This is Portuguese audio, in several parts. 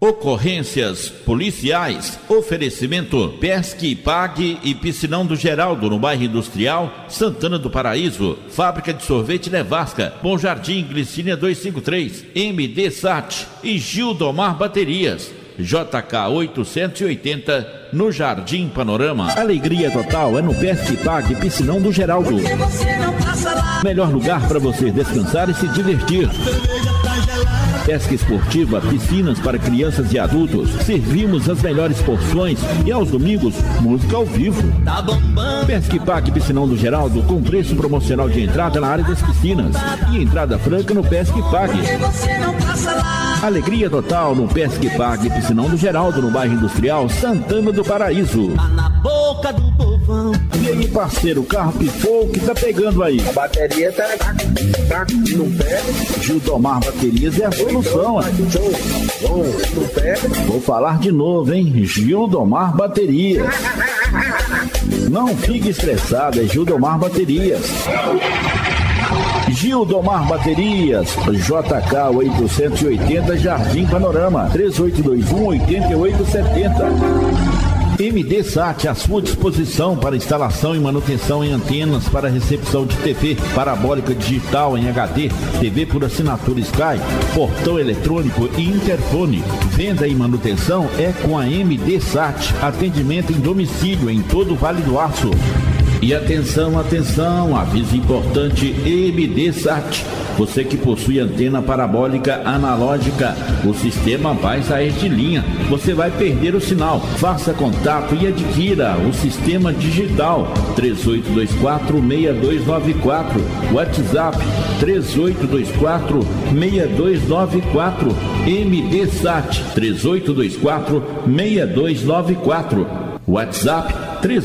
Ocorrências policiais. Oferecimento Pesque, Pague e Piscinão do Geraldo, no bairro Industrial, Santana do Paraíso. Fábrica de sorvete Nevasca, Bom Jardim, Glicínia 253, MD Sat e Gildomar Baterias. JK 880 no Jardim Panorama. Alegria total é no Pesque, Pague, Piscinão do Geraldo. Melhor lugar para você descansar e se divertir. Pesca esportiva, piscinas para crianças e adultos. Servimos as melhores porções e aos domingos, música ao vivo. Pesque Pague Piscinão do Geraldo com preço promocional de entrada na área das piscinas e entrada franca no Pesque Pague. Alegria total no Pesque Pague Piscinão do Geraldo, no bairro Industrial Santana do Paraíso. E aí, parceiro, o carro pifou, o que tá pegando aí? A bateria tá no pé. Gildomar Baterias é a solução. No pé. Vou falar de novo, hein? Gildomar Baterias. Não fique estressado, é Gildomar Baterias. Gildomar Baterias, JK 880 Jardim Panorama, 3821-8870. MD Sat, à sua disposição para instalação e manutenção em antenas para recepção de TV parabólica digital em HD, TV por assinatura Sky, portão eletrônico e interfone. Venda e manutenção é com a MD Sat. Atendimento em domicílio em todo o Vale do Aço. E atenção, atenção, aviso importante, MD Sat. Você que possui antena parabólica analógica, o sistema vai sair de linha. Você vai perder o sinal. Faça contato e adquira o sistema digital. 3824-6294. WhatsApp 3824-6294. MD Sat 3824-6294. WhatsApp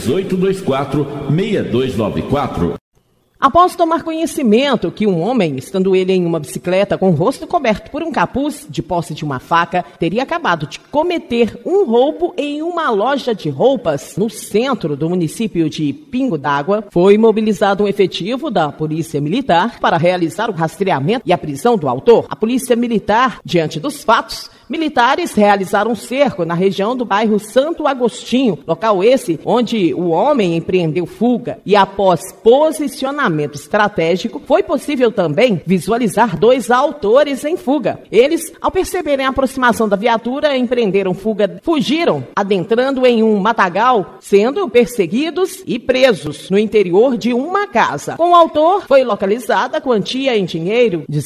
3824-6294. Após tomar conhecimento que um homem, estando ele em uma bicicleta com o rosto coberto por um capuz de posse de uma faca, teria acabado de cometer um roubo em uma loja de roupas no centro do município de Pingo d'Água, foi mobilizado um efetivo da Polícia Militar para realizar o rastreamento e a prisão do autor. A Polícia Militar, diante dos fatos, militares realizaram um cerco na região do bairro Santo Agostinho, local esse onde o homem empreendeu fuga, e após posicionamento estratégico, foi possível também visualizar dois autores em fuga. Eles, ao perceberem a aproximação da viatura, empreenderam fuga, fugiram, adentrando em um matagal, sendo perseguidos e presos no interior de uma casa. Com o autor, foi localizada a quantia em dinheiro de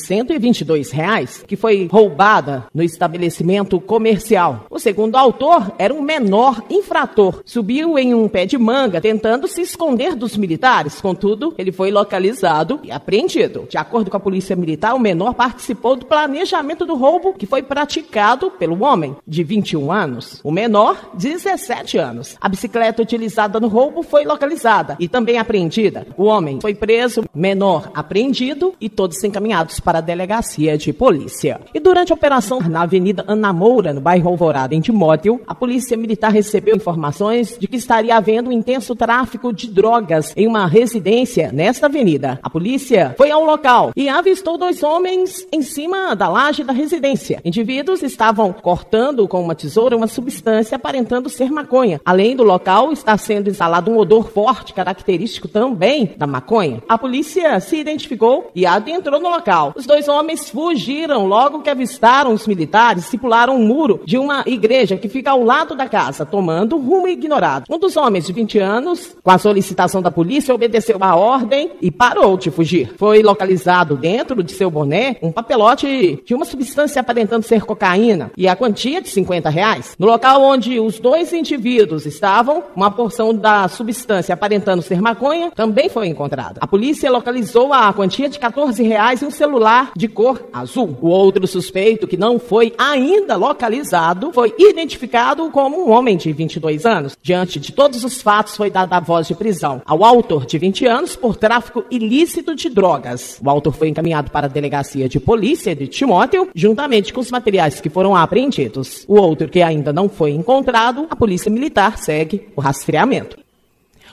R$122, que foi roubada no estabelecimento comercial. O segundo autor era um menor infrator. Subiu em um pé de manga, tentando se esconder dos militares. Contudo, ele foi localizado e apreendido. De acordo com a Polícia Militar, o menor participou do planejamento do roubo que foi praticado pelo homem, de 21 anos. O menor, 17 anos. A bicicleta utilizada no roubo foi localizada e também apreendida. O homem foi preso, menor apreendido e todos encaminhados para a delegacia de polícia. E durante a operação na Avenida Ana Moura, no bairro Alvorada, em Timóteo, a Polícia Militar recebeu informações de que estaria havendo um intenso tráfico de drogas em uma residência nesta avenida. A polícia foi ao local e avistou dois homens em cima da laje da residência. Indivíduos estavam cortando com uma tesoura uma substância aparentando ser maconha. Além do local, está sendo instalado um odor forte, característico também da maconha. A polícia se identificou e adentrou no local. Os dois homens fugiram logo que avistaram os militares e pularam um muro de uma igreja que fica ao lado da casa, tomando rumo ignorado. Um dos homens de 20 anos, com a solicitação da polícia, obedeceu a ordem e parou de fugir. Foi localizado dentro de seu boné um papelote de uma substância aparentando ser cocaína e a quantia de R$50. No local onde os dois indivíduos estavam, uma porção da substância aparentando ser maconha também foi encontrada. A polícia localizou a quantia de R$14 e um celular de cor azul. O outro suspeito, que não foi ainda localizado, foi identificado como um homem de 22 anos. Diante de todos os fatos, foi dada a voz de prisão ao autor de 20 anos por tráfico ilícito de drogas. O autor foi encaminhado para a delegacia de polícia de Timóteo, juntamente com os materiais que foram apreendidos. O outro, que ainda não foi encontrado, a Polícia Militar segue o rastreamento.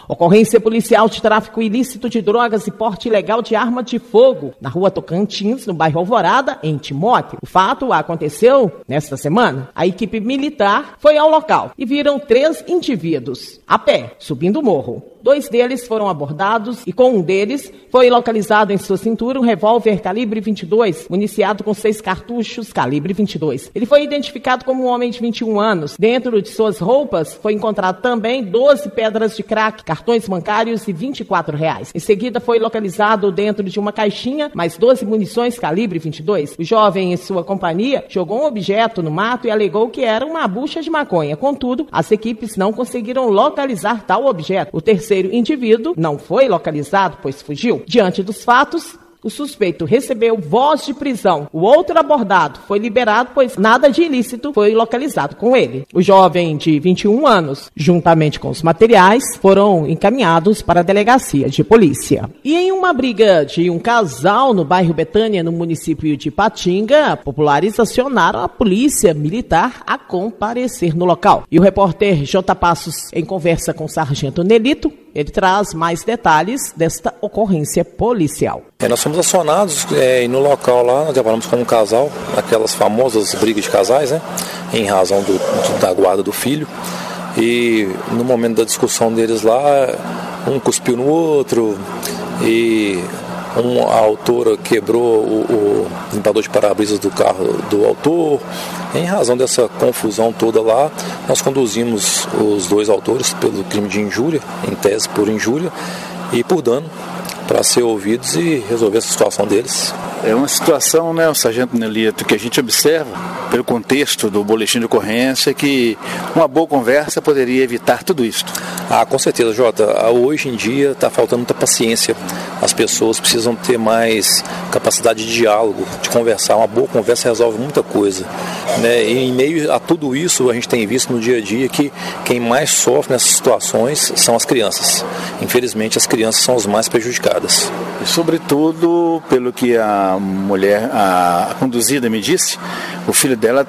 Ocorrência policial de tráfico ilícito de drogas e porte ilegal de arma de fogo na rua Tocantins, no bairro Alvorada, em Timóteo. O fato aconteceu nesta semana. A equipe militar foi ao local e viram 3 indivíduos a pé, subindo o morro. 2 deles foram abordados e com um deles foi localizado em sua cintura um revólver calibre 22, municiado com 6 cartuchos calibre 22. Ele foi identificado como um homem de 21 anos. Dentro de suas roupas foi encontrado também 12 pedras de crack, cartões bancários e R$24. Em seguida foi localizado dentro de uma caixinha mais 12 munições calibre 22. O jovem e sua companhia jogou um objeto no mato e alegou que era uma bucha de maconha. Contudo, as equipes não conseguiram localizar tal objeto. O terceiro indivíduo não foi localizado, pois fugiu. Diante dos fatos, o suspeito recebeu voz de prisão. O outro abordado foi liberado, pois nada de ilícito foi localizado com ele. O jovem de 21 anos, juntamente com os materiais, foram encaminhados para a delegacia de polícia. E em uma briga de um casal no bairro Betânia, no município de Ipatinga, populares acionaram a polícia militar a comparecer no local. E o repórter J. Passos, em conversa com o sargento Nelito, ele traz mais detalhes desta ocorrência policial. Nós fomos acionados no local lá, nós trabalhamos com um casal, aquelas famosas brigas de casais, né? Em razão da guarda do filho. E no momento da discussão deles lá, um cuspiu no outro e a autora quebrou o limpador de para-brisas do carro do autor. Em razão dessa confusão toda lá, nós conduzimos os 2 autores pelo crime de injúria, em tese por injúria e por dano, para ser ouvidos e resolver essa situação deles. É uma situação, né, o sargento Nelito, que a gente observa pelo contexto do boletim de ocorrência que uma boa conversa poderia evitar tudo isso. Com certeza, Jota. Hoje em dia está faltando muita paciência. As pessoas precisam ter mais capacidade de diálogo, de conversar. Uma boa conversa resolve muita coisa, né? E em meio a tudo isso, a gente tem visto no dia a dia que quem mais sofre nessas situações são as crianças. Infelizmente, as crianças são as mais prejudicadas. E, sobretudo, pelo que a mulher, a conduzida me disse, o filho dela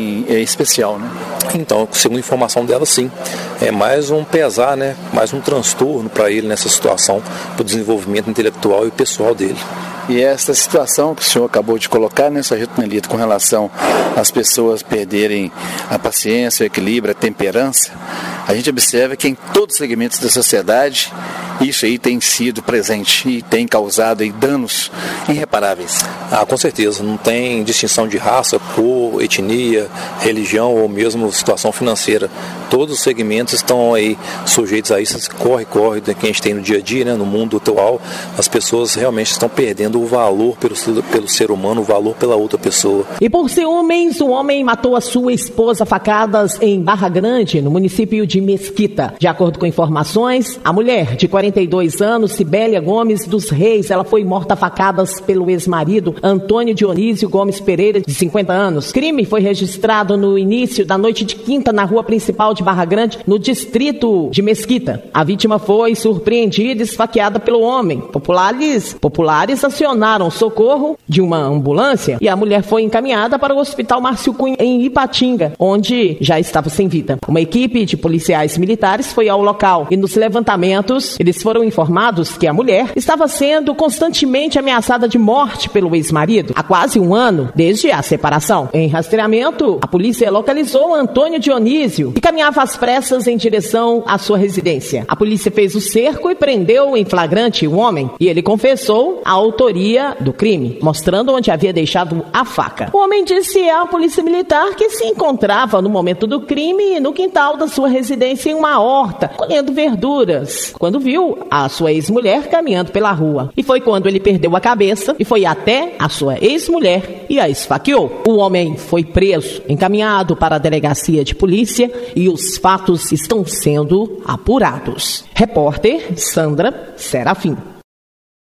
é especial, né? Então, segundo a informação dela, sim. É mais um pesar, né? Mais um transtorno para ele nessa situação, para o desenvolvimento intelectual e pessoal dele. E essa situação que o senhor acabou de colocar, né, sargento Nelito, com relação às pessoas perderem a paciência, o equilíbrio, a temperança, a gente observa que em todos os segmentos da sociedade isso aí tem sido presente e tem causado aí danos irreparáveis. Com certeza, não tem distinção de raça, cor, etnia, religião ou mesmo situação financeira. Todos os segmentos estão aí sujeitos a isso, corre que a gente tem no dia a dia, né, no mundo atual. As pessoas realmente estão perdendo o valor pelo ser humano, o valor pela outra pessoa. E por ciúmes, um homem matou a sua esposa a facadas em Barra Grande, no município de Mesquita. De acordo com informações, a mulher de 42 anos, Cibélia Gomes dos Reis, ela foi morta a facadas pelo ex-marido Antônio Dionísio Gomes Pereira, de 50 anos. O crime foi registrado no início da noite de quinta na rua principal de Barra Grande, no distrito de Mesquita. A vítima foi surpreendida e esfaqueada pelo homem. Populares acionaram socorro de uma ambulância e a mulher foi encaminhada para o Hospital Márcio Cunha, em Ipatinga, onde já estava sem vida. Uma equipe de policiais militares foi ao local e nos levantamentos eles foram informados que a mulher estava sendo constantemente ameaçada de morte pelo ex-marido há quase um ano, desde a separação. Em rastreamento, a polícia localizou Antônio Dionísio e caminhava às pressas em direção à sua residência. A polícia fez o cerco e prendeu em flagrante o homem e ele confessou a autoria do crime, mostrando onde havia deixado a faca. O homem disse à polícia militar que se encontrava no momento do crime no quintal da sua residência em uma horta, colhendo verduras, quando viu a sua ex-mulher caminhando pela rua. E foi quando ele perdeu a cabeça e foi até a sua ex-mulher e a esfaqueou. O homem foi preso, encaminhado para a delegacia de polícia e os fatos estão sendo apurados. Repórter Sandra Serafim.